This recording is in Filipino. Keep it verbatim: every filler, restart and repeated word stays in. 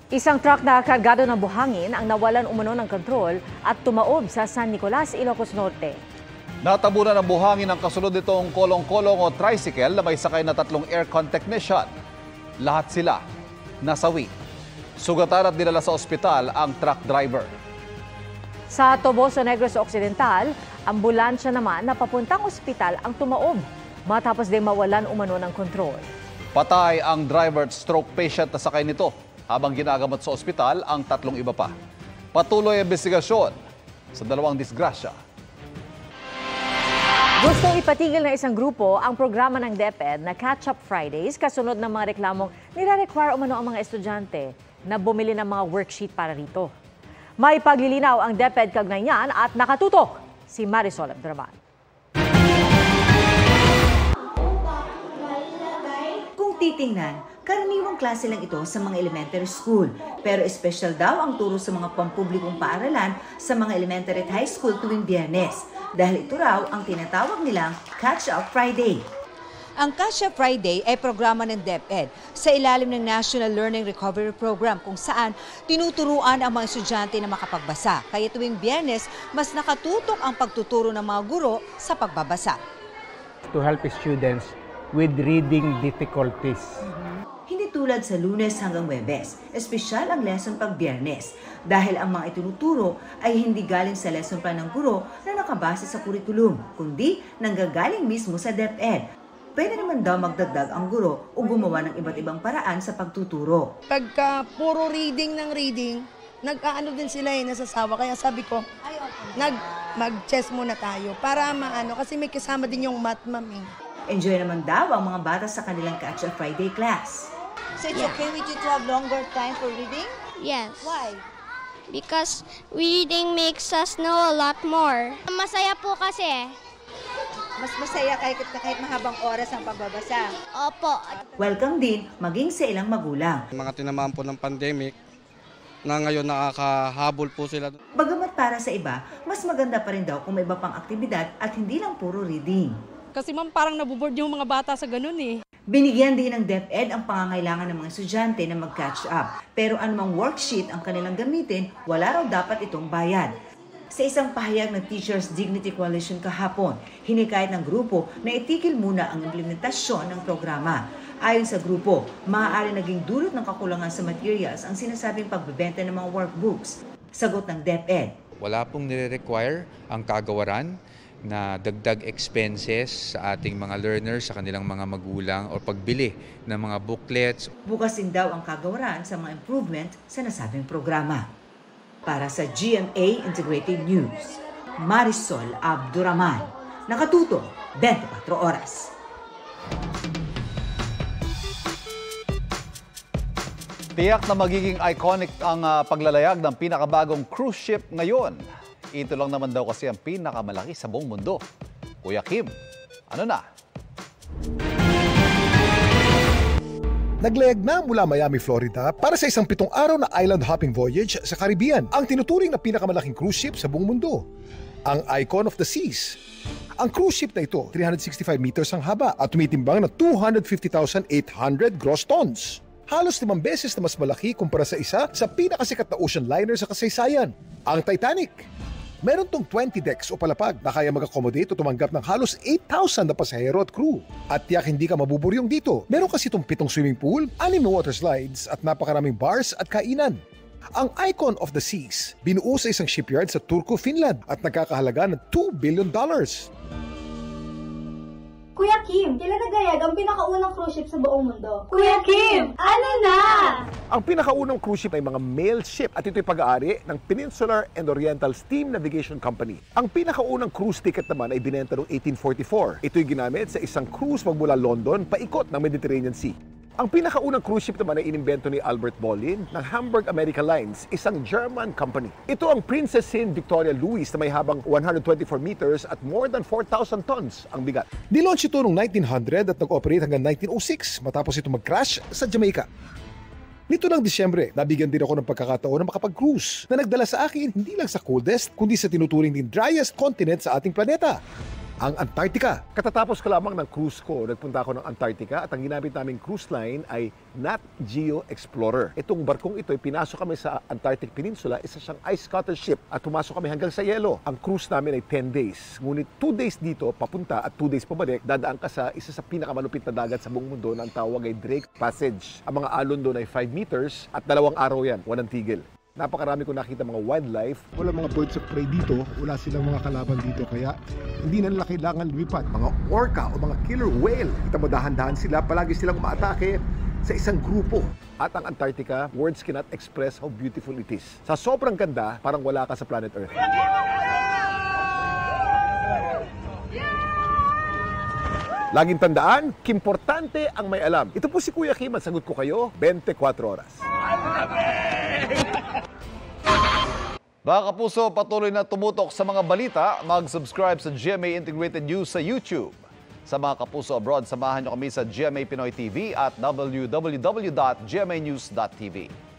Isang truck na kargado ng buhangin ang nawalan umano ng kontrol at tumaob sa San Nicolas, Ilocos Norte. Natabunan ng buhangin ang kasunod nitong kolong-kolong o tricycle na may sakay na tatlong aircon technician. Lahat sila nasawi. Sugatan at dinala sa ospital ang truck driver. Sa Toboso, Negros Occidental, ambulansya naman na papuntang ospital ang tumaob matapos din mawalan umano ng kontrol. Patay ang driver at stroke patient na sakay nito habang ginagamot sa ospital ang tatlong iba pa. Patuloy ang investigasyon sa dalawang disgrasya. Gusto ipatigil ng isang grupo ang programa ng DepEd na Catch Up Fridays kasunod ng mga reklamong nire-require umano ang mga estudyante na bumili ng mga worksheet para rito. May paglilinaw ang DepEd kaugnay niyan at nakatutok si Marisol Abduraman. Kung titingnan, karaniwang klase lang ito sa mga elementary school. Pero espesyal daw ang turo sa mga pampublikong paaralan sa mga elementary at high school tuwing Biyernes. Dahil ito raw ang tinatawag nilang Catch Up Friday. Ang Catch Up Friday ay programa ng DepEd sa ilalim ng National Learning Recovery Program kung saan tinuturuan ang mga estudyante na makapagbasa. Kaya tuwing Biyernes, mas nakatutok ang pagtuturo ng mga guro sa pagbabasa. To help students with reading difficulties. Mm-hmm. Hindi tulad sa Lunes hanggang Huwebes, espesyal ang lesson pag Biyernes dahil ang mga itinuturo ay hindi galing sa lesson plan ng guro na nakabase sa kurikulum, kundi nanggagaling mismo sa DepEd. Pwede naman daw magdagdag ang guro o gumawa ng iba't ibang paraan sa pagtuturo. Pagka puro reading ng reading, nag-aano din sila eh, nasasawa. Kaya sabi ko, nag mag-chess muna tayo para maano, kasi may kasama din yung math, mami. Enjoy naman daw ang mga bata sa kanilang Catch Up Friday class. So it's yeah. okay with you to have longer time for reading? Yes. Why? Because reading makes us know a lot more. Masaya po kasi. Mas masaya kahit, kahit mahabang oras ang pagbabasa. Opo. Welcome din maging sa ilang magulang. Mga tinamaan po ng pandemic na ngayon nakakahabol po sila. Bagamat para sa iba, mas maganda pa rin daw kung may iba pang aktibidad at hindi lang puro reading. Kasi ma'am, parang nabuboard yung mga bata sa ganun eh. Binigyan din ng DepEd ang pangangailangan ng mga estudyante na mag-catch up. Pero anumang worksheet ang kanilang gamitin, wala raw dapat itong bayad. Sa isang pahayag ng Teachers Dignity Coalition kahapon, hinikayat ng grupo na itigil muna ang implementasyon ng programa. Ayon sa grupo, maaari naging dulot ng kakulangan sa materials ang sinasabing pagbebenta ng mga workbooks. Sagot ng DepEd. Wala pong nire-require ang kagawaran na dagdag expenses sa ating mga learners, sa kanilang mga magulang o pagbili ng mga booklets. Bukas din daw ang kagawaran sa mga improvement sa nasabing programa. Para sa G M A Integrated News, Marisol Abduraman, nakatuto, twenty-four oras. Tiyak na magiging iconic ang uh, paglalayag ng pinakabagong cruise ship ngayon. Ito lang naman daw kasi ang pinakamalaki sa buong mundo. Kuya Kim, ano na? Naglayag na mula Miami, Florida para sa isang pitong araw na island hopping voyage sa Caribbean, ang tinuturing na pinakamalaking cruise ship sa buong mundo, ang Icon of the Seas. Ang cruise ship na ito, three hundred sixty-five meters ang haba at tumitimbang na two hundred fifty thousand eight hundred gross tons. Halos limang beses na mas malaki kumpara sa isa sa pinakasikat na ocean liner sa kasaysayan, ang Titanic. Meron tong twenty decks o palapag na kaya mag-accommodate o tumanggap ng halos eight thousand na pasahero at crew. At tiyak hindi ka mabuburyong dito. Meron kasi itong pitong swimming pool, anim na water slides at napakaraming bars at kainan. Ang Icon of the Seas, binuo sa isang shipyard sa Turku, Finland at nagkakahalaga ng two billion dollars. Kuya Kim, kailan naglayag ang pinakaunang cruise ship sa buong mundo? Kuya Kim, ano na? Ang pinakaunang cruise ship ay mga mail ship at ito'y pag-aari ng Peninsular and Oriental Steam Navigation Company. Ang pinakaunang cruise ticket naman ay binenta noong eighteen forty-four. Ito'y ginamit sa isang cruise magmula London paikot ng Mediterranean Sea. Ang pinakaunang cruise ship naman ay inimbento ni Albert Bollin ng Hamburg America Lines, isang German company. Ito ang Princessin Victoria Louis na may habang one hundred twenty-four meters at more than four thousand tons ang bigat. Nilaunch ito noong nineteen hundred at nag-operate hanggang nineteen oh six matapos ito mag-crash sa Jamaica. Nito ng Disyembre, nabigyan din ako ng pagkakataon na makapag-cruise na nagdala sa akin hindi lang sa coldest kundi sa tinuturing din driest continent sa ating planeta. ang Antarctica. Katatapos ko lamang ng cruise ko, nagpunta ako ng Antarctica at ang ginamit naming cruise line ay Nat Geo Explorer. Itong barkong ito, ay pinasok kami sa Antarctic Peninsula, isa siyang ice cutter ship at pumasok kami hanggang sa yelo. Ang cruise namin ay ten days. Ngunit two days dito, papunta at two days pabalik, dadaan ka sa isa sa pinakamalupit na dagat sa buong mundo na ang tawag ay Drake Passage. Ang mga alon doon ay five meters at dalawang araw yan, walang tigil. Napakarami ko nakita mga wildlife. Wala mga birds of prey dito, wala silang mga kalaban dito, kaya hindi na nila kailangan lumipad. Mga orca o mga killer whale, kita mo dahan-dahan sila, palagi silang umaatake sa isang grupo. At ang Antarctica, words cannot express how beautiful it is. Sa sobrang ganda, parang wala ka sa planet Earth. Laging tandaan, kimportante ang may alam. Ito po si Kuya Kim, at sagot ko kayo, twenty-four oras. Mga kapuso, patuloy na tumutok sa mga balita. Mag-subscribe sa G M A Integrated News sa YouTube. Sa mga kapuso abroad, samahan nyo kami sa G M A Pinoy T V at w w w dot g m a news dot t v.